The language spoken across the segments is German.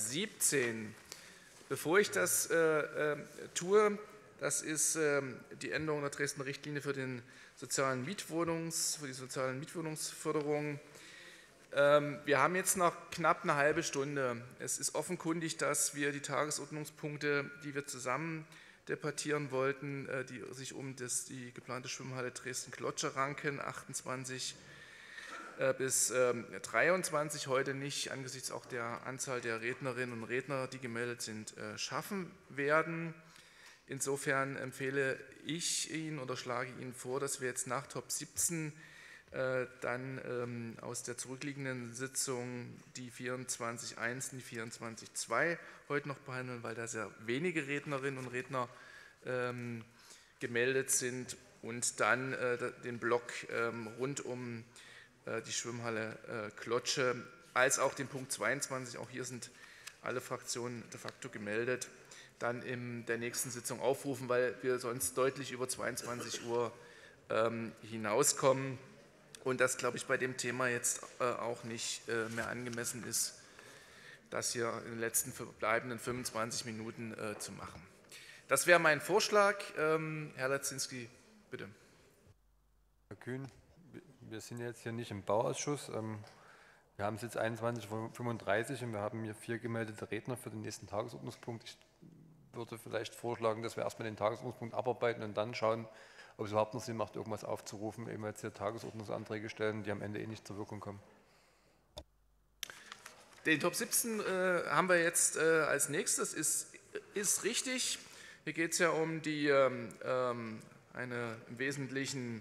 17. Bevor ich das tue, das ist die Änderung der Dresdner Richtlinie für die sozialen Mietwohnungsförderung. Wir haben jetzt noch knapp eine halbe Stunde. Es ist offenkundig, dass wir die Tagesordnungspunkte, die wir zusammen debattieren wollten, die sich um die geplante Schwimmhalle Dresden-Klotsche ranken, 28 bis 23, heute nicht angesichts auch der Anzahl der Rednerinnen und Redner, die gemeldet sind, schaffen werden. Insofern empfehle ich Ihnen oder schlage Ihnen vor, dass wir jetzt nach Top 17 dann aus der zurückliegenden Sitzung die 24.1 und die 24.2 heute noch behandeln, weil da sehr wenige Rednerinnen und Redner gemeldet sind, und dann den Block rund um die Schwimmhalle Klotsche, als auch den Punkt 22, auch hier sind alle Fraktionen de facto gemeldet, dann in der nächsten Sitzung aufrufen, weil wir sonst deutlich über 22 Uhr hinauskommen und das, glaube ich, bei dem Thema jetzt auch nicht mehr angemessen ist, das hier in den letzten verbleibenden 25 Minuten zu machen. Das wäre mein Vorschlag. Herr Latzinski, bitte. Herr Kühn, wir sind jetzt hier nicht im Bauausschuss. Wir haben es jetzt 21:35 Uhr und wir haben hier 4 gemeldete Redner für den nächsten Tagesordnungspunkt. Ich würde vielleicht vorschlagen, dass wir erstmal den Tagesordnungspunkt abarbeiten und dann schauen, ob es überhaupt noch Sinn macht, irgendwas aufzurufen, eben jetzt hier Tagesordnungsanträge stellen, die am Ende nicht zur Wirkung kommen. Den Top 17 haben wir jetzt als nächstes, ist richtig. Hier geht es ja um die eine im Wesentlichen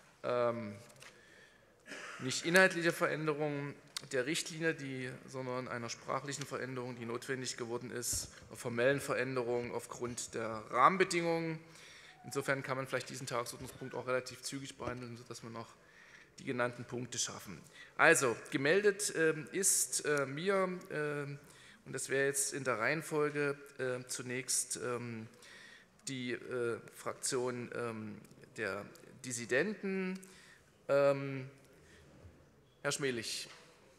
nicht inhaltliche Veränderung der Richtlinie, sondern einer sprachlichen Veränderung, die notwendig geworden ist, einer formellen Veränderung aufgrund der Rahmenbedingungen. Insofern kann man vielleicht diesen Tagesordnungspunkt auch relativ zügig behandeln, sodass wir noch die genannten Punkte schaffen. Also, gemeldet ist mir, und das wäre jetzt in der Reihenfolge zunächst die Fraktion der Dissidenten. Herr Schmelich.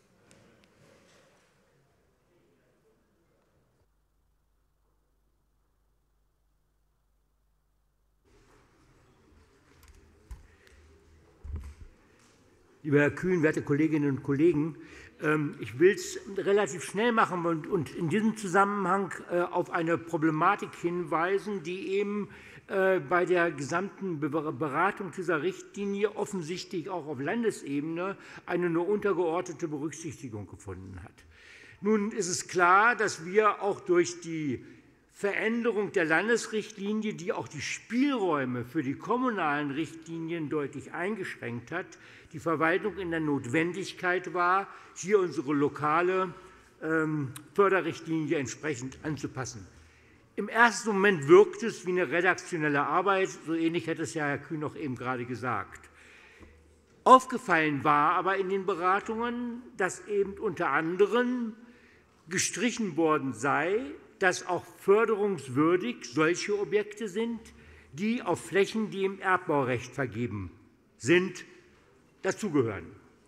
Lieber Herr Kühn, werte Kolleginnen und Kollegen, ich will es relativ schnell machen und in diesem Zusammenhang auf eine Problematik hinweisen, die eben bei der gesamten Beratung dieser Richtlinie offensichtlich auch auf Landesebene eine nur untergeordnete Berücksichtigung gefunden hat. Nun ist es klar, dass wir auch durch die Veränderung der Landesrichtlinie, die auch die Spielräume für die kommunalen Richtlinien deutlich eingeschränkt hat, die Verwaltung in der Notwendigkeit war, hier unsere lokale Förderrichtlinie entsprechend anzupassen. Im ersten Moment wirkt es wie eine redaktionelle Arbeit, so ähnlich hat es ja Herr Kühn noch eben gerade gesagt. Aufgefallen war aber in den Beratungen, dass eben unter anderem gestrichen worden sei, dass auch förderungswürdig solche Objekte sind, die auf Flächen, die im Erbbaurecht vergeben sind, dazugehören.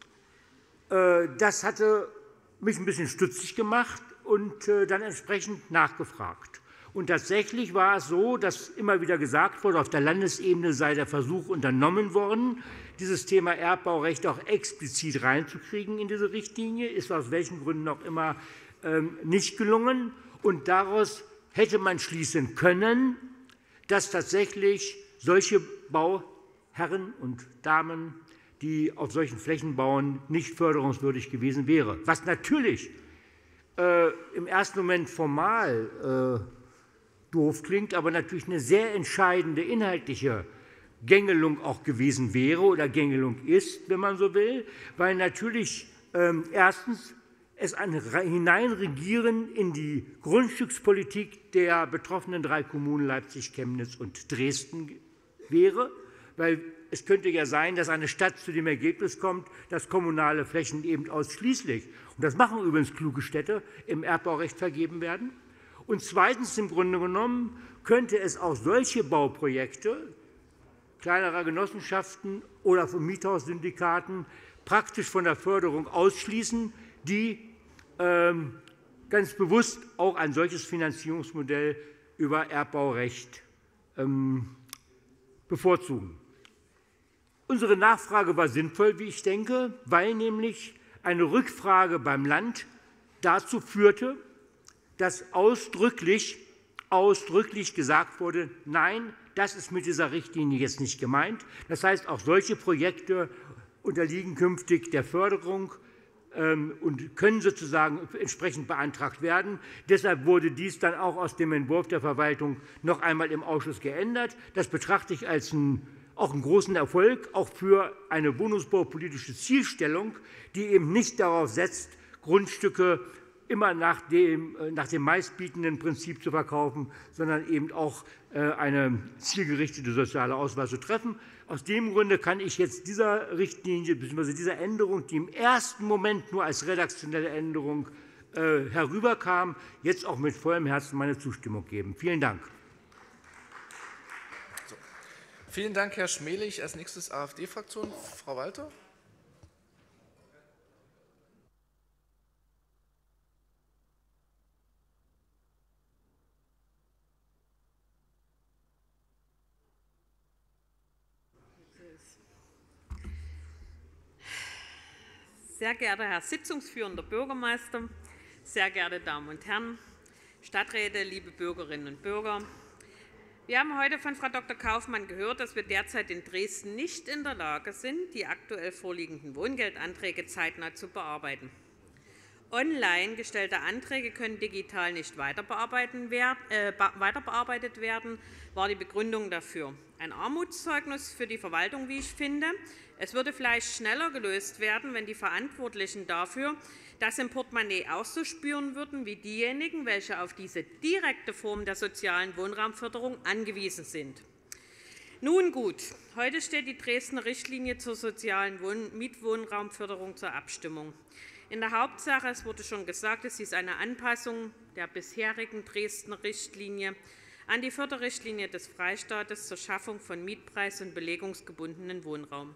Das hatte mich ein bisschen stutzig gemacht und dann entsprechend nachgefragt. Und tatsächlich war es so, dass immer wieder gesagt wurde, auf der Landesebene sei der Versuch unternommen worden, dieses Thema Erbbaurecht auch explizit reinzukriegen in diese Richtlinie, ist aus welchen Gründen auch immer nicht gelungen. Und daraus hätte man schließen können, dass tatsächlich solche Bauherren und Damen, die auf solchen Flächen bauen, nicht förderungswürdig gewesen wäre. Was natürlich im ersten Moment formal doof klingt, aber natürlich eine sehr entscheidende inhaltliche Gängelung auch gewesen wäre oder Gängelung ist, wenn man so will, weil natürlich erstens es ein Hineinregieren in die Grundstückspolitik der betroffenen 3 Kommunen Leipzig, Chemnitz und Dresden wäre, weil es könnte ja sein, dass eine Stadt zu dem Ergebnis kommt, dass kommunale Flächen eben ausschließlich, und das machen übrigens kluge Städte, im Erbbaurecht vergeben werden. Und zweitens, im Grunde genommen, könnte es auch solche Bauprojekte kleinerer Genossenschaften oder von Miethaussyndikaten praktisch von der Förderung ausschließen, die ganz bewusst auch ein solches Finanzierungsmodell über Erbbaurecht bevorzugen. Unsere Nachfrage war sinnvoll, wie ich denke, weil nämlich eine Rückfrage beim Land dazu führte, dass ausdrücklich gesagt wurde, nein, das ist mit dieser Richtlinie jetzt nicht gemeint. Das heißt, auch solche Projekte unterliegen künftig der Förderung und können sozusagen entsprechend beantragt werden. Deshalb wurde dies dann auch aus dem Entwurf der Verwaltung noch einmal im Ausschuss geändert. Das betrachte ich als auch einen großen Erfolg, auch für eine wohnungsbaupolitische Zielstellung, die eben nicht darauf setzt, Grundstücke immer nach dem meistbietenden Prinzip zu verkaufen, sondern eben auch eine zielgerichtete soziale Auswahl zu treffen. Aus dem Grunde kann ich jetzt dieser Richtlinie bzw. dieser Änderung, die im ersten Moment nur als redaktionelle Änderung herüberkam, jetzt auch mit vollem Herzen meine Zustimmung geben. Vielen Dank. So. Vielen Dank, Herr Schmeling. Als nächstes AfD-Fraktion, Frau Walter. Sehr geehrter Herr Sitzungsführender Bürgermeister, sehr geehrte Damen und Herren, Stadträte, liebe Bürgerinnen und Bürger! Wir haben heute von Frau Dr. Kaufmann gehört, dass wir derzeit in Dresden nicht in der Lage sind, die aktuell vorliegenden Wohngeldanträge zeitnah zu bearbeiten. Online gestellte Anträge können digital nicht weiter bearbeitet werden, war die Begründung dafür. Ein Armutszeugnis für die Verwaltung, wie ich finde. Es würde vielleicht schneller gelöst werden, wenn die Verantwortlichen dafür das im Portemonnaie auch so spüren würden wie diejenigen, welche auf diese direkte Form der sozialen Wohnraumförderung angewiesen sind. Nun gut, heute steht die Dresdner Richtlinie zur sozialen Mietwohnraumförderung zur Abstimmung. In der Hauptsache, es wurde schon gesagt, es ist eine Anpassung der bisherigen Dresdner Richtlinie an die Förderrichtlinie des Freistaates zur Schaffung von mietpreis- und belegungsgebundenen Wohnraum.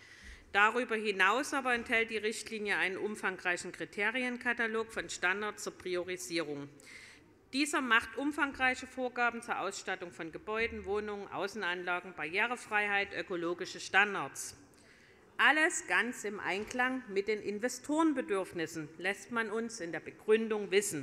Darüber hinaus aber enthält die Richtlinie einen umfangreichen Kriterienkatalog von Standards zur Priorisierung. Dieser macht umfangreiche Vorgaben zur Ausstattung von Gebäuden, Wohnungen, Außenanlagen, Barrierefreiheit, ökologische Standards. Alles ganz im Einklang mit den Investorenbedürfnissen, lässt man uns in der Begründung wissen.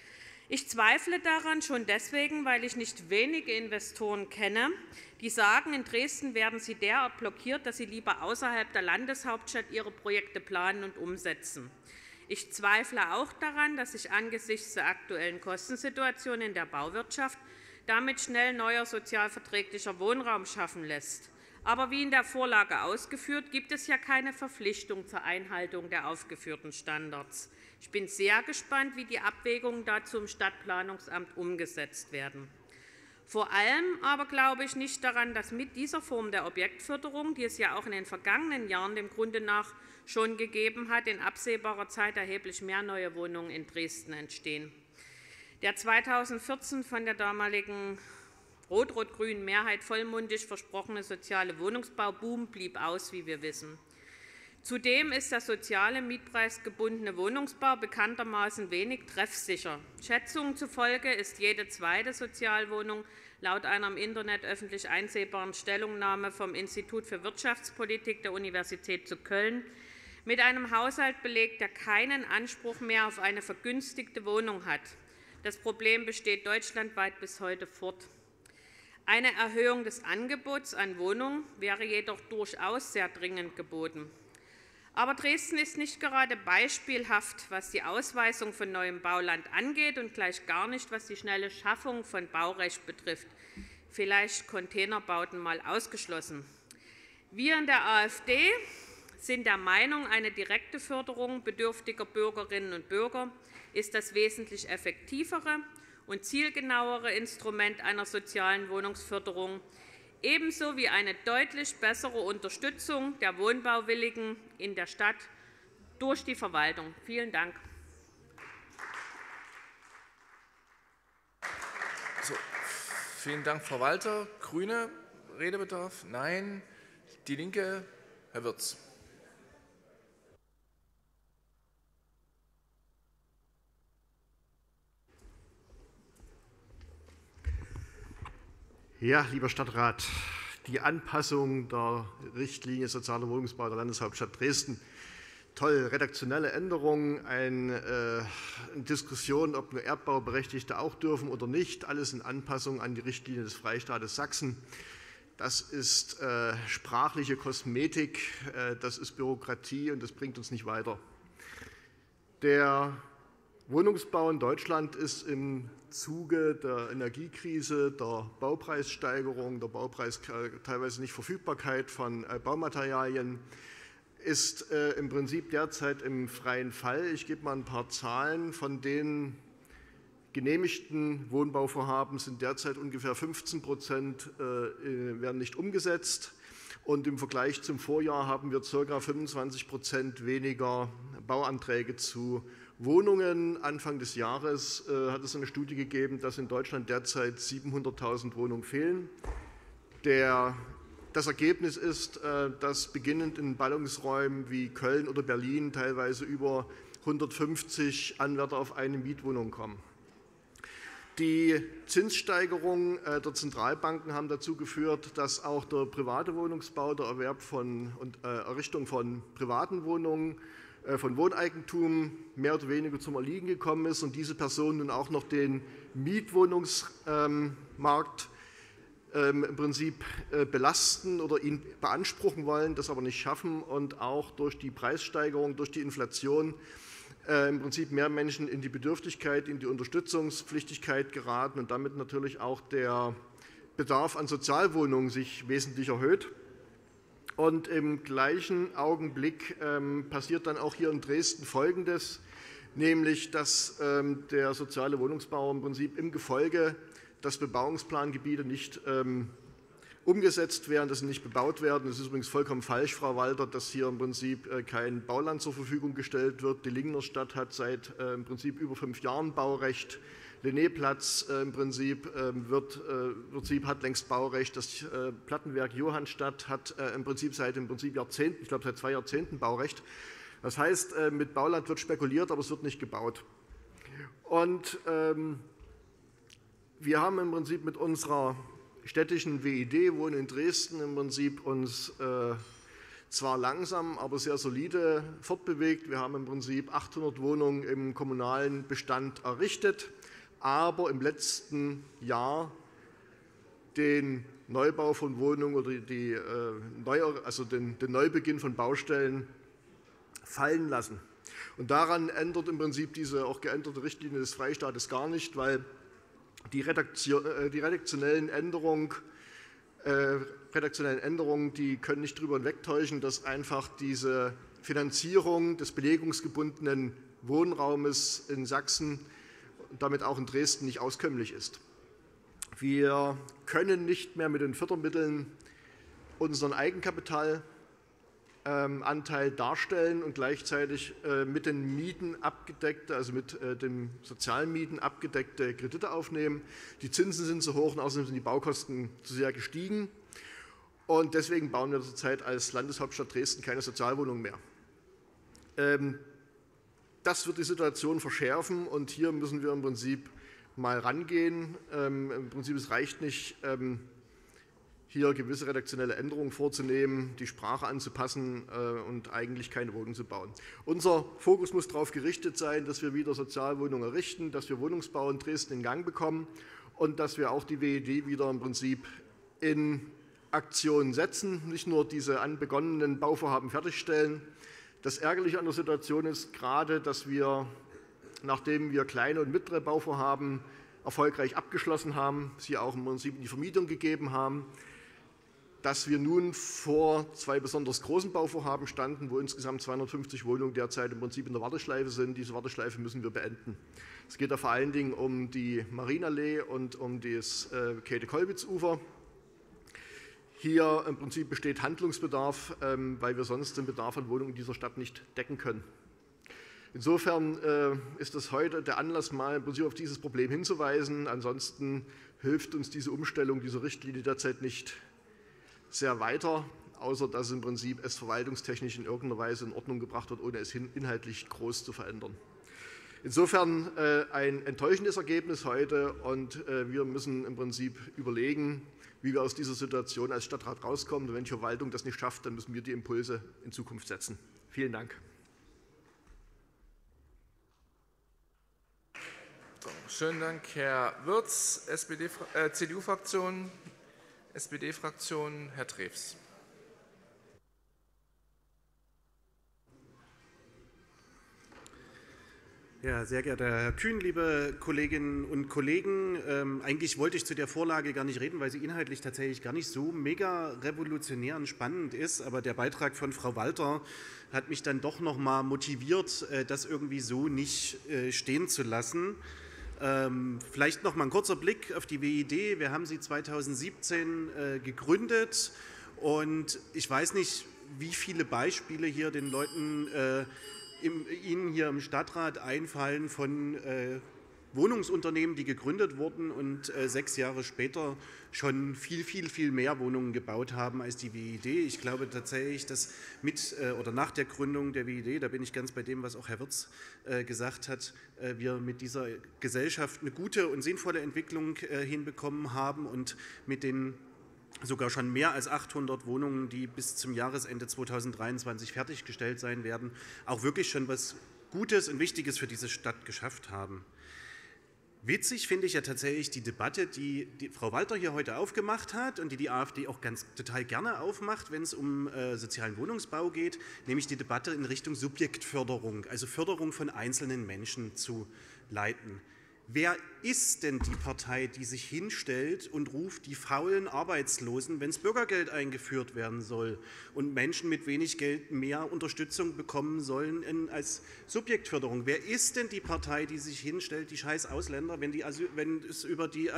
Ich zweifle daran schon deswegen, weil ich nicht wenige Investoren kenne, die sagen, in Dresden werden sie derart blockiert, dass sie lieber außerhalb der Landeshauptstadt ihre Projekte planen und umsetzen. Ich zweifle auch daran, dass sich angesichts der aktuellen Kostensituation in der Bauwirtschaft damit schnell neuer sozialverträglicher Wohnraum schaffen lässt. Aber wie in der Vorlage ausgeführt, gibt es ja keine Verpflichtung zur Einhaltung der aufgeführten Standards. Ich bin sehr gespannt, wie die Abwägungen dazu im Stadtplanungsamt umgesetzt werden. Vor allem aber glaube ich nicht daran, dass mit dieser Form der Objektförderung, die es ja auch in den vergangenen Jahren dem Grunde nach schon gegeben hat, in absehbarer Zeit erheblich mehr neue Wohnungen in Dresden entstehen. Der 2014 von der damaligen rot-rot-grünen Mehrheit vollmundig versprochene soziale Wohnungsbauboom blieb aus, wie wir wissen. Zudem ist der soziale mietpreisgebundene Wohnungsbau bekanntermaßen wenig treffsicher. Schätzungen zufolge ist jede zweite Sozialwohnung laut einer im Internet öffentlich einsehbaren Stellungnahme vom Institut für Wirtschaftspolitik der Universität zu Köln mit einem Haushalt belegt, der keinen Anspruch mehr auf eine vergünstigte Wohnung hat. Das Problem besteht deutschlandweit bis heute fort. Eine Erhöhung des Angebots an Wohnungen wäre jedoch durchaus sehr dringend geboten. Aber Dresden ist nicht gerade beispielhaft, was die Ausweisung von neuem Bauland angeht und gleich gar nicht, was die schnelle Schaffung von Baurecht betrifft. Vielleicht Containerbauten mal ausgeschlossen. Wir in der AfD sind der Meinung, eine direkte Förderung bedürftiger Bürgerinnen und Bürger ist das wesentlich effektivere und zielgenauere Instrument einer sozialen Wohnungsförderung, ebenso wie eine deutlich bessere Unterstützung der Wohnbauwilligen in der Stadt durch die Verwaltung. Vielen Dank. So, vielen Dank, Frau Walter. Grüne, Redebedarf? Nein. Die Linke, Herr Wirz. Ja, lieber Stadtrat, die Anpassung der Richtlinie Sozialer Wohnungsbau der Landeshauptstadt Dresden. Toll, redaktionelle Änderungen, eine Diskussion, ob nur Erbbauberechtigte auch dürfen oder nicht, alles in Anpassung an die Richtlinie des Freistaates Sachsen. Das ist sprachliche Kosmetik, das ist Bürokratie und das bringt uns nicht weiter. Der Wohnungsbau in Deutschland ist im Zuge der Energiekrise, der Baupreissteigerung, der teilweise nicht Verfügbarkeit von Baumaterialien, ist im Prinzip derzeit im freien Fall. Ich gebe mal ein paar Zahlen. Von den genehmigten Wohnbauvorhaben sind derzeit ungefähr 15% werden nicht umgesetzt. Und im Vergleich zum Vorjahr haben wir ca. 25% weniger Bauanträge zu Wohnungen. Anfang des Jahres hat es eine Studie gegeben, dass in Deutschland derzeit 700.000 Wohnungen fehlen. Das Ergebnis ist, dass beginnend in Ballungsräumen wie Köln oder Berlin teilweise über 150 Anwärter auf eine Mietwohnung kommen. Die Zinssteigerungen der Zentralbanken haben dazu geführt, dass auch der private Wohnungsbau, der Erwerb und Errichtung von privaten Wohnungen, von Wohneigentum mehr oder weniger zum Erliegen gekommen ist und diese Personen nun auch noch den Mietwohnungsmarkt im Prinzip belasten oder ihn beanspruchen wollen, das aber nicht schaffen und auch durch die Preissteigerung, durch die Inflation im Prinzip mehr Menschen in die Bedürftigkeit, in die Unterstützungspflichtigkeit geraten und damit natürlich auch der Bedarf an Sozialwohnungen sich wesentlich erhöht. Und im gleichen Augenblick passiert dann auch hier in Dresden Folgendes, nämlich dass der soziale Wohnungsbau im Prinzip im Gefolge, dass Bebauungsplangebiete nicht umgesetzt werden, dass sie nicht bebaut werden. Es ist übrigens vollkommen falsch, Frau Walter, dass hier im Prinzip kein Bauland zur Verfügung gestellt wird. Die Lingener Stadt hat seit im Prinzip über 5 Jahren Baurecht. Lenneplatz im Prinzip hat längst Baurecht. Das Plattenwerk Johannstadt hat im Prinzip seit Jahrzehnten, ich glaube seit 2 Jahrzehnten Baurecht. Das heißt, mit Bauland wird spekuliert, aber es wird nicht gebaut. Und wir haben im Prinzip mit unserer städtischen WID, Wohnen in Dresden, im Prinzip uns zwar langsam, aber sehr solide fortbewegt. Wir haben im Prinzip 800 Wohnungen im kommunalen Bestand errichtet, aber im letzten Jahr den Neubau von Wohnungen oder den Neubeginn von Baustellen fallen lassen. Und daran ändert im Prinzip diese auch geänderte Richtlinie des Freistaates gar nicht, weil die redaktionellen Änderungen, die können nicht darüber hinwegtäuschen, dass einfach diese Finanzierung des belegungsgebundenen Wohnraumes in Sachsen und damit auch in Dresden nicht auskömmlich ist. Wir können nicht mehr mit den Fördermitteln unseren Eigenkapitalanteil darstellen und gleichzeitig mit den Mieten abgedeckte, also mit den Sozialmieten abgedeckte Kredite aufnehmen. Die Zinsen sind zu hoch und außerdem sind die Baukosten zu sehr gestiegen. Und deswegen bauen wir zurzeit als Landeshauptstadt Dresden keine Sozialwohnungen mehr. Das wird die Situation verschärfen und hier müssen wir im Prinzip mal rangehen. Im Prinzip es reicht nicht, hier gewisse redaktionelle Änderungen vorzunehmen, die Sprache anzupassen und eigentlich keine Wohnungen zu bauen. Unser Fokus muss darauf gerichtet sein, dass wir wieder Sozialwohnungen errichten, dass wir Wohnungsbau in Dresden in Gang bekommen und dass wir auch die WED wieder im Prinzip in Aktion setzen, nicht nur diese begonnenen Bauvorhaben fertigstellen. Das Ärgerliche an der Situation ist gerade, dass wir, nachdem wir kleine und mittlere Bauvorhaben erfolgreich abgeschlossen haben, sie auch im Prinzip in die Vermietung gegeben haben, dass wir nun vor 2 besonders großen Bauvorhaben standen, wo insgesamt 250 Wohnungen derzeit im Prinzip in der Warteschleife sind. Diese Warteschleife müssen wir beenden. Es geht da vor allen Dingen um die Marienallee und um das Käthe-Kollwitz-Ufer. Hier im Prinzip besteht Handlungsbedarf, weil wir sonst den Bedarf an Wohnungen in dieser Stadt nicht decken können. Insofern ist es heute der Anlass, mal im Prinzip auf dieses Problem hinzuweisen. Ansonsten hilft uns diese Umstellung dieser Richtlinie derzeit nicht sehr weiter, außer dass im Prinzip es verwaltungstechnisch in irgendeiner Weise in Ordnung gebracht wird, ohne es inhaltlich groß zu verändern. Insofern ein enttäuschendes Ergebnis heute, und wir müssen im Prinzip überlegen, wie wir aus dieser Situation als Stadtrat rauskommen. Und wenn die Verwaltung das nicht schafft, dann müssen wir die Impulse in Zukunft setzen. Vielen Dank. So, schönen Dank, Herr Wirz, CDU-Fraktion, SPD-Fraktion, Herr Treves. Ja, sehr geehrter Herr Kühn, liebe Kolleginnen und Kollegen, eigentlich wollte ich zu der Vorlage gar nicht reden, weil sie inhaltlich tatsächlich gar nicht so mega revolutionär und spannend ist, aber der Beitrag von Frau Walter hat mich dann doch noch mal motiviert, das irgendwie so nicht stehen zu lassen. Vielleicht noch mal ein kurzer Blick auf die WID. Wir haben sie 2017 gegründet und ich weiß nicht, wie viele Beispiele hier den Leuten Ihnen hier im Stadtrat einfallen von Wohnungsunternehmen, die gegründet wurden und 6 Jahre später schon viel mehr Wohnungen gebaut haben als die WID. Ich glaube tatsächlich, dass mit oder nach der Gründung der WID, da bin ich ganz bei dem, was auch Herr Wirz gesagt hat, wir mit dieser Gesellschaft eine gute und sinnvolle Entwicklung hinbekommen haben und mit den sogar schon mehr als 800 Wohnungen, die bis zum Jahresende 2023 fertiggestellt sein werden, auch wirklich schon was Gutes und Wichtiges für diese Stadt geschafft haben. Witzig finde ich ja tatsächlich die Debatte, die Frau Walter hier heute aufgemacht hat und die AfD auch total gerne aufmacht, wenn es um sozialen Wohnungsbau geht, nämlich die Debatte in Richtung Subjektförderung, also Förderung von einzelnen Menschen zu leiten. Wer ist denn die Partei, die sich hinstellt und ruft die faulen Arbeitslosen, wenn das Bürgergeld eingeführt werden soll und Menschen mit wenig Geld mehr Unterstützung bekommen sollen als Subjektförderung? Wer ist denn die Partei, die sich hinstellt, die scheiß Ausländer, wenn es über die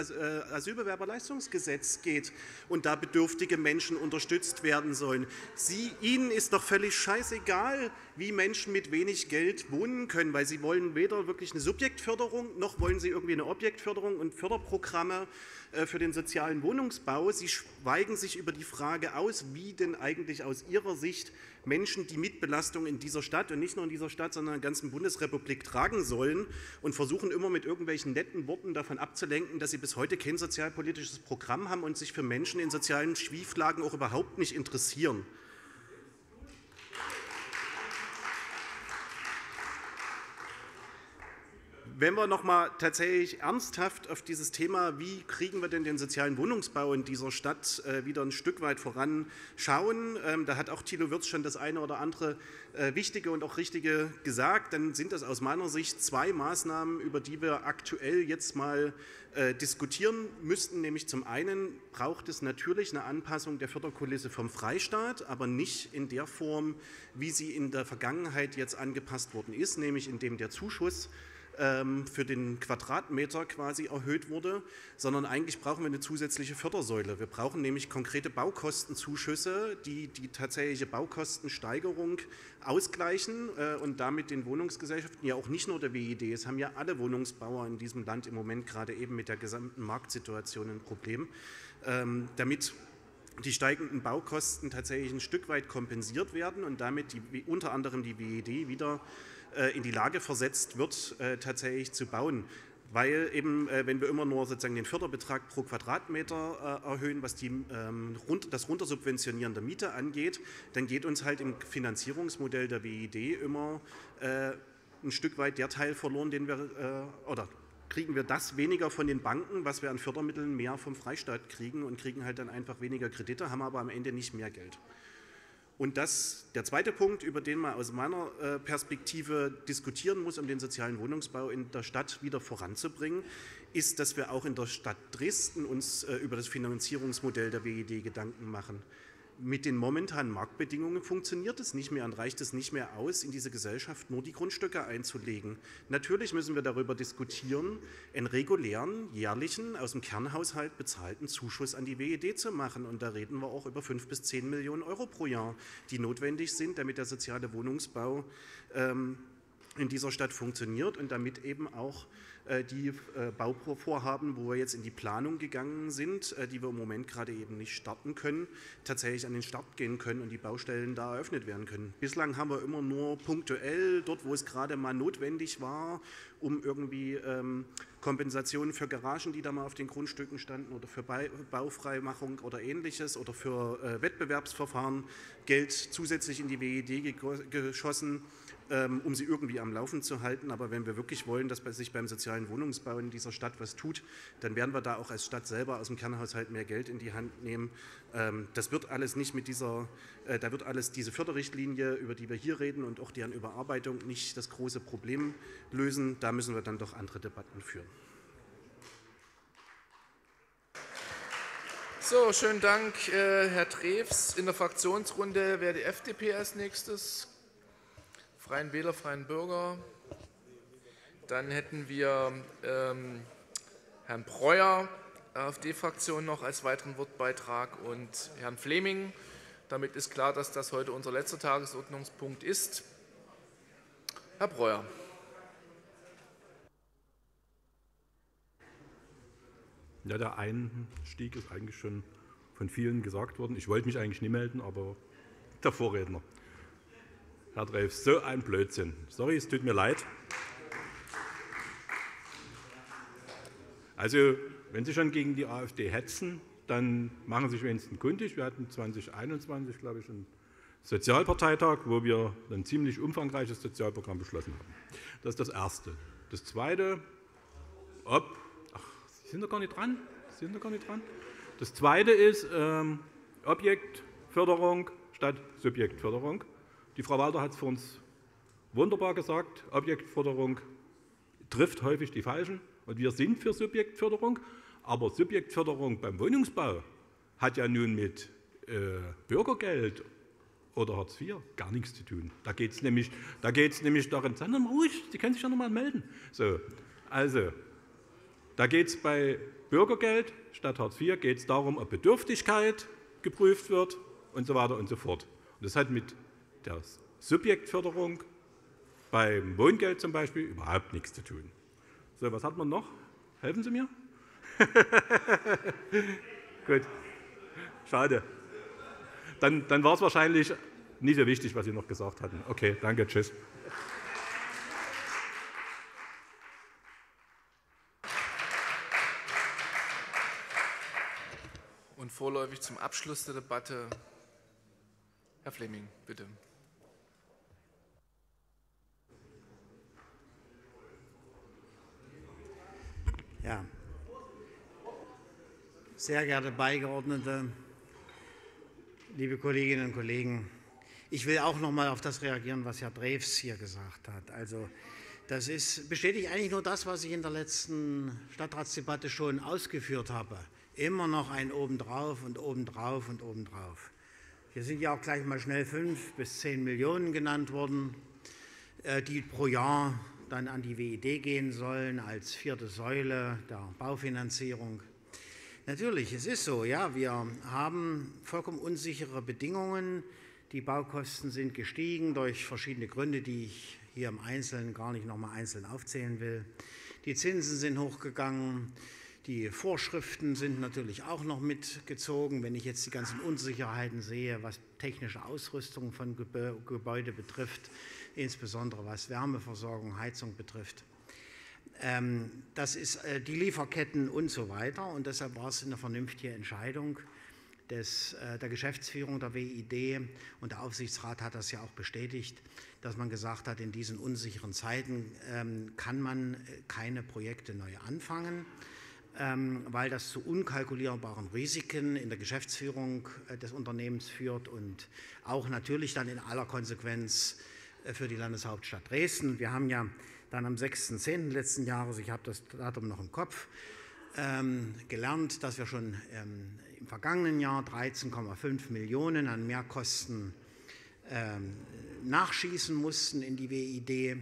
Asylbewerberleistungsgesetz geht und da bedürftige Menschen unterstützt werden sollen? Ihnen ist doch völlig scheißegal, wie Menschen mit wenig Geld wohnen können, weil sie wollen weder wirklich eine Subjektförderung, noch wollen sie irgendwie eine Objektförderung und Förderprogramme für den sozialen Wohnungsbau. Sie schweigen sich über die Frage aus, wie denn eigentlich aus ihrer Sicht Menschen die Mitbelastung in dieser Stadt und nicht nur in dieser Stadt, sondern in der ganzen Bundesrepublik tragen sollen und versuchen immer mit irgendwelchen netten Worten davon abzulenken, dass sie bis heute kein sozialpolitisches Programm haben und sich für Menschen in sozialen Schieflagen auch überhaupt nicht interessieren. Wenn wir noch mal tatsächlich ernsthaft auf dieses Thema, wie kriegen wir denn den sozialen Wohnungsbau in dieser Stadt wieder ein Stück weit voranschauen, da hat auch Thilo Wirz schon das eine oder andere Wichtige und auch Richtige gesagt, dann sind das aus meiner Sicht 2 Maßnahmen, über die wir aktuell jetzt mal diskutieren müssten. Nämlich zum einen braucht es natürlich eine Anpassung der Förderkulisse vom Freistaat, aber nicht in der Form, wie sie in der Vergangenheit jetzt angepasst worden ist, nämlich indem der Zuschuss für den Quadratmeter quasi erhöht wurde, sondern eigentlich brauchen wir eine zusätzliche Fördersäule. Wir brauchen nämlich konkrete Baukostenzuschüsse, die die tatsächliche Baukostensteigerung ausgleichen und damit den Wohnungsgesellschaften, ja auch nicht nur der WID, es haben ja alle Wohnungsbauer in diesem Land im Moment gerade eben mit der gesamten Marktsituation ein Problem, damit die steigenden Baukosten tatsächlich ein Stück weit kompensiert werden und damit unter anderem die WID wieder in die Lage versetzt wird, tatsächlich zu bauen. Weil eben, wenn wir immer nur sozusagen den Förderbetrag pro Quadratmeter erhöhen, was das Runtersubventionieren der Miete angeht, dann geht uns halt im Finanzierungsmodell der WID immer ein Stück weit der Teil verloren, den wir, oder kriegen wir das weniger von den Banken, was wir an Fördermitteln mehr vom Freistaat kriegen und kriegen halt dann einfach weniger Kredite, haben aber am Ende nicht mehr Geld. Und der zweite Punkt, über den man aus meiner Perspektive diskutieren muss, um den sozialen Wohnungsbau in der Stadt wieder voranzubringen, ist, dass wir auch in der Stadt Dresden uns über das Finanzierungsmodell der WID Gedanken machen. Mit den momentanen Marktbedingungen funktioniert es nicht mehr und reicht es nicht mehr aus, in diese Gesellschaft nur die Grundstücke einzulegen. Natürlich müssen wir darüber diskutieren, einen regulären, jährlichen, aus dem Kernhaushalt bezahlten Zuschuss an die WID zu machen. Und da reden wir auch über 5 bis 10 Millionen Euro pro Jahr, die notwendig sind, damit der soziale Wohnungsbau in dieser Stadt funktioniert und damit eben auch die Bauvorhaben, wo wir jetzt in die Planung gegangen sind, die wir im Moment gerade eben nicht starten können, tatsächlich an den Start gehen können und die Baustellen da eröffnet werden können. Bislang haben wir immer nur punktuell, dort wo es gerade mal notwendig war, um irgendwie Kompensationen für Garagen, die da mal auf den Grundstücken standen oder für Baufreimachung oder Ähnliches oder für Wettbewerbsverfahren, Geld zusätzlich in die WED geschossen, um sie irgendwie am Laufen zu halten. Aber wenn wir wirklich wollen, dass sich beim sozialen Wohnungsbau in dieser Stadt was tut, dann werden wir da auch als Stadt selber aus dem Kernhaushalt mehr Geld in die Hand nehmen. Das wird alles nicht mit dieser, da wird alles diese Förderrichtlinie, über die wir hier reden und auch deren Überarbeitung nicht das große Problem lösen. Da müssen wir dann doch andere Debatten führen. So, schönen Dank, Herr Drews. In der Fraktionsrunde wäre die FDP als nächstes. Freien Wähler, Freien Bürger. Dann hätten wir Herrn Breuer, AfD-Fraktion, noch als weiteren Wortbeitrag und Herrn Fleming. Damit ist klar, dass das heute unser letzter Tagesordnungspunkt ist. Herr Breuer. Ja, der Einstieg ist eigentlich schon von vielen gesagt worden. Ich wollte mich eigentlich nicht melden, aber der Vorredner. Herr Drews, so ein Blödsinn. Sorry, es tut mir leid. Also, wenn Sie schon gegen die AfD hetzen, dann machen Sie sich wenigstens kundig. Wir hatten 2021, glaube ich, einen Sozialparteitag, wo wir ein ziemlich umfangreiches Sozialprogramm beschlossen haben. Das ist das Erste. Das Zweite, Sie sind doch gar nicht dran. Das Zweite ist Objektförderung statt Subjektförderung. Die Frau Walter hat es vor uns wunderbar gesagt, Objektförderung trifft häufig die Falschen und wir sind für Subjektförderung, aber Subjektförderung beim Wohnungsbau hat ja nun mit Bürgergeld oder Hartz IV gar nichts zu tun. Da geht es nämlich darin, seien Sie mal ruhig, Sie können sich ja nochmal melden. So, also, da geht es bei Bürgergeld statt Hartz IV geht es darum, ob Bedürftigkeit geprüft wird und so weiter und so fort. Und das hat mit der Subjektförderung beim Wohngeld zum Beispiel überhaupt nichts zu tun. So, was hat man noch? Helfen Sie mir? Gut, schade. Dann war es wahrscheinlich nicht so wichtig, was Sie noch gesagt hatten. Okay, danke, tschüss. Und vorläufig zum Abschluss der Debatte Herr Fleming, bitte. Ja, sehr geehrte Beigeordnete, liebe Kolleginnen und Kollegen, ich will auch noch mal auf das reagieren, was Herr Drews hier gesagt hat. Also, das bestätigt eigentlich nur das, was ich in der letzten Stadtratsdebatte schon ausgeführt habe. Immer noch ein Obendrauf und obendrauf und obendrauf. Hier sind ja auch gleich mal schnell 5 bis 10 Millionen genannt worden, die pro Jahr dann an die WED gehen sollen als 4. Säule der Baufinanzierung. Natürlich, es ist so, ja, wir haben vollkommen unsichere Bedingungen. Die Baukosten sind gestiegen durch verschiedene Gründe, die ich hier im Einzelnen gar nicht nochmal einzeln aufzählen will. Die Zinsen sind hochgegangen. Die Vorschriften sind natürlich auch noch mitgezogen. Wenn ich jetzt die ganzen Unsicherheiten sehe, was technische Ausrüstung von Gebäude betrifft, insbesondere was Wärmeversorgung, Heizung betrifft. Das ist die Lieferketten und so weiter. Und deshalb war es eine vernünftige Entscheidung der Geschäftsführung der WED. Und der Aufsichtsrat hat das ja auch bestätigt, dass man gesagt hat, in diesen unsicheren Zeiten kann man keine Projekte neu anfangen, weil das zu unkalkulierbaren Risiken in der Geschäftsführung des Unternehmens führt und auch natürlich dann in aller Konsequenz für die Landeshauptstadt Dresden. Wir haben ja dann am 6.10. letzten Jahres, ich habe das Datum noch im Kopf, gelernt, dass wir schon im vergangenen Jahr 13,5 Millionen an Mehrkosten nachschießen mussten in die WED.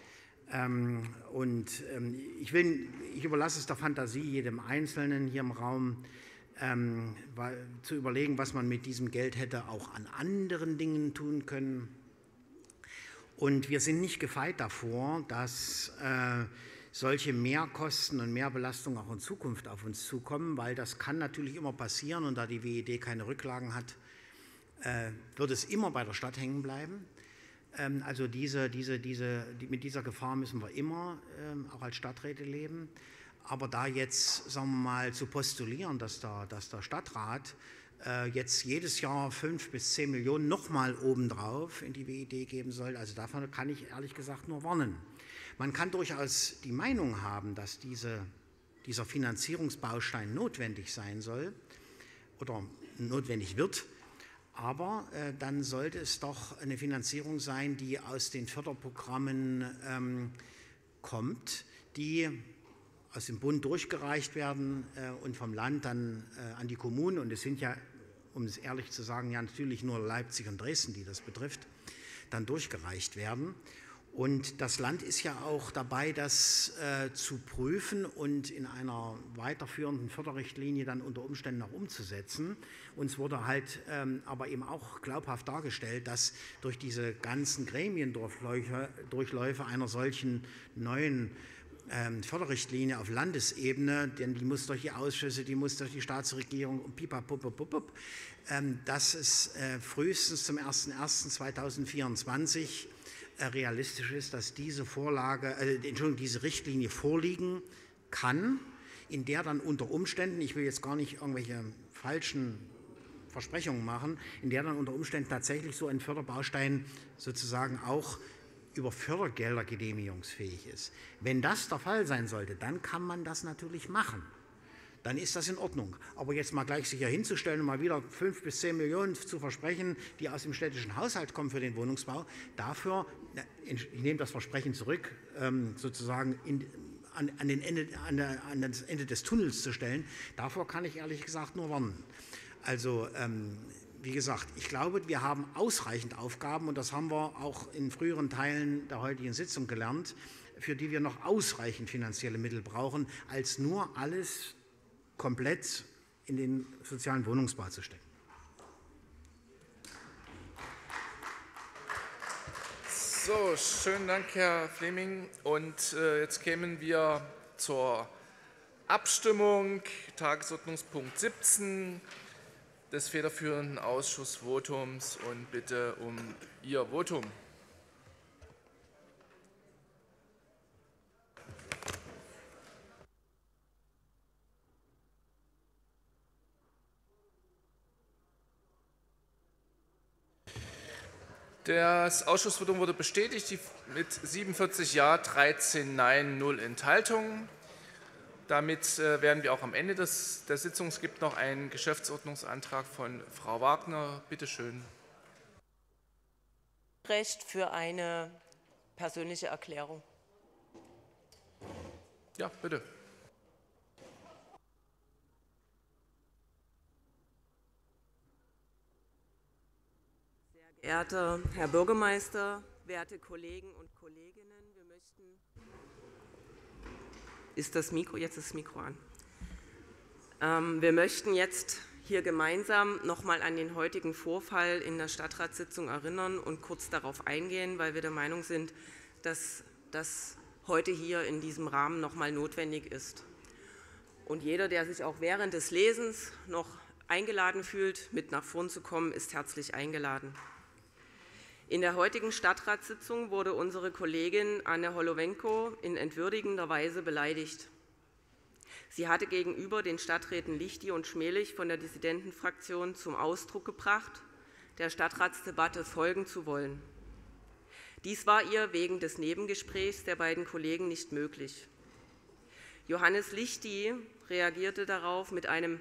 Ich überlasse es der Fantasie jedem Einzelnen hier im Raum, zu überlegen, was man mit diesem Geld hätte auch an anderen Dingen tun können. Und wir sind nicht gefeit davor, dass solche Mehrkosten und Mehrbelastungen auch in Zukunft auf uns zukommen, weil das kann natürlich immer passieren und da die WED keine Rücklagen hat, wird es immer bei der Stadt hängen bleiben. Also mit dieser Gefahr müssen wir immer auch als Stadträte leben. Aber da jetzt, sagen wir mal, zu postulieren, dass der Stadtrat jetzt jedes Jahr 5 bis 10 Millionen nochmal obendrauf in die WED geben soll, also davon kann ich ehrlich gesagt nur warnen. Man kann durchaus die Meinung haben, dass dieser Finanzierungsbaustein notwendig sein soll oder notwendig wird, aber dann sollte es doch eine Finanzierung sein, die aus den Förderprogrammen kommt, die aus dem Bund durchgereicht werden und vom Land dann an die Kommunen, und es sind ja, um es ehrlich zu sagen, ja natürlich nur Leipzig und Dresden, die das betrifft, dann durchgereicht werden. Und das Land ist ja auch dabei, das zu prüfen und in einer weiterführenden Förderrichtlinie dann unter Umständen auch umzusetzen. Uns wurde halt aber eben auch glaubhaft dargestellt, dass durch diese ganzen Gremiendurchläufe einer solchen neuen Förderrichtlinie auf Landesebene, denn die muss durch die Ausschüsse, die muss durch die Staatsregierung und pipapup, dass es frühestens zum 01.01.2024 realistisch ist, dass diese diese Richtlinie vorliegen kann, in der dann unter Umständen, ich will jetzt gar nicht irgendwelche falschen Versprechungen machen, in der dann unter Umständen tatsächlich so ein Förderbaustein sozusagen auch über Fördergelder genehmigungsfähig ist. Wenn das der Fall sein sollte, dann kann man das natürlich machen. Dann ist das in Ordnung. Aber jetzt mal gleich sich hier hinzustellen und mal wieder 5 bis 10 Millionen zu versprechen, die aus dem städtischen Haushalt kommen für den Wohnungsbau, dafür, ich nehme das Versprechen zurück, sozusagen an das Ende des Tunnels zu stellen, davor kann ich ehrlich gesagt nur warnen. Also wie gesagt, ich glaube, wir haben ausreichend Aufgaben, und das haben wir auch in früheren Teilen der heutigen Sitzung gelernt, für die wir noch ausreichend finanzielle Mittel brauchen, als nur alles komplett in den sozialen Wohnungsbau zu stecken. So, schönen Dank, Herr Fleming. Und jetzt kämen wir zur Abstimmung, Tagesordnungspunkt 17 des federführenden Ausschussvotums, und bitte um Ihr Votum. Das Ausschussvotum wurde bestätigt mit 47 Ja, 13 Nein, 0 Enthaltungen. Damit wären wir auch am Ende der Sitzung. Es gibt noch einen Geschäftsordnungsantrag von Frau Wagner. Bitte schön. Recht für eine persönliche Erklärung. Ja, bitte. Sehr geehrter Herr Bürgermeister, werte Kollegen und Kolleginnen, wir möchten... Ist das Mikro? Jetzt ist das Mikro an. Wir möchten jetzt hier gemeinsam noch mal an den heutigen Vorfall in der Stadtratssitzung erinnern und kurz darauf eingehen, weil wir der Meinung sind, dass das heute hier in diesem Rahmen noch mal notwendig ist. Und jeder, der sich auch während des Lesens noch eingeladen fühlt, mit nach vorn zu kommen, ist herzlich eingeladen. In der heutigen Stadtratssitzung wurde unsere Kollegin Anne Holowenko in entwürdigender Weise beleidigt. Sie hatte gegenüber den Stadträten Lichty und Schmelich von der Dissidentenfraktion zum Ausdruck gebracht, der Stadtratsdebatte folgen zu wollen. Dies war ihr wegen des Nebengesprächs der beiden Kollegen nicht möglich. Johannes Lichty reagierte darauf mit einem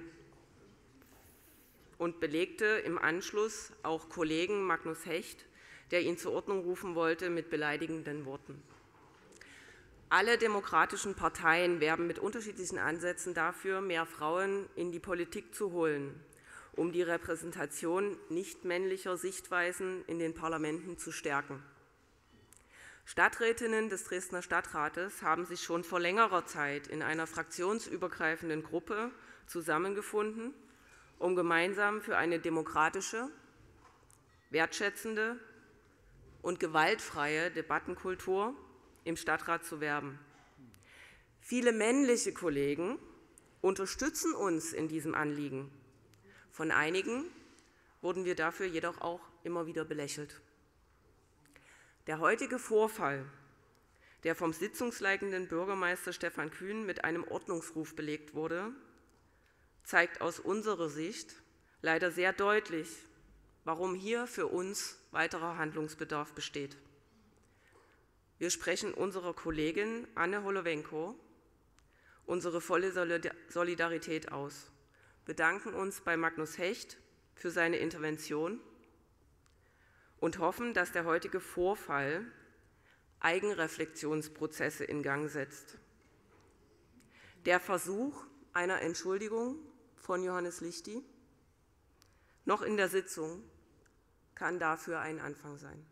und belegte im Anschluss auch Kollegen Magnus Hecht, der ihn zur Ordnung rufen wollte, mit beleidigenden Worten. Alle demokratischen Parteien werben mit unterschiedlichen Ansätzen dafür, mehr Frauen in die Politik zu holen, um die Repräsentation nichtmännlicher Sichtweisen in den Parlamenten zu stärken. Stadträtinnen des Dresdner Stadtrates haben sich schon vor längerer Zeit in einer fraktionsübergreifenden Gruppe zusammengefunden, um gemeinsam für eine demokratische, wertschätzende und gewaltfreie Debattenkultur im Stadtrat zu werben. Viele männliche Kollegen unterstützen uns in diesem Anliegen. Von einigen wurden wir dafür jedoch auch immer wieder belächelt. Der heutige Vorfall, der vom sitzungsleitenden Bürgermeister Stefan Kühn mit einem Ordnungsruf belegt wurde, zeigt aus unserer Sicht leider sehr deutlich, warum hier für uns weiterer Handlungsbedarf besteht. Wir sprechen unserer Kollegin Anne Holowenko unsere volle Solidarität aus, bedanken uns bei Magnus Hecht für seine Intervention und hoffen, dass der heutige Vorfall Eigenreflexionsprozesse in Gang setzt. Der Versuch einer Entschuldigung von Johannes Lichti noch in der Sitzung kann dafür ein Anfang sein.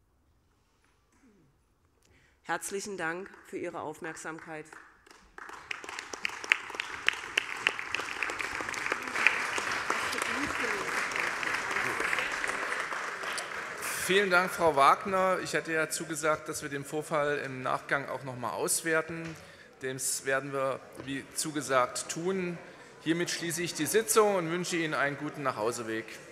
Herzlichen Dank für Ihre Aufmerksamkeit. Vielen Dank, Frau Wagner. Ich hatte ja zugesagt, dass wir den Vorfall im Nachgang auch noch mal auswerten. Das werden wir, wie zugesagt, tun. Hiermit schließe ich die Sitzung und wünsche Ihnen einen guten Nachhauseweg.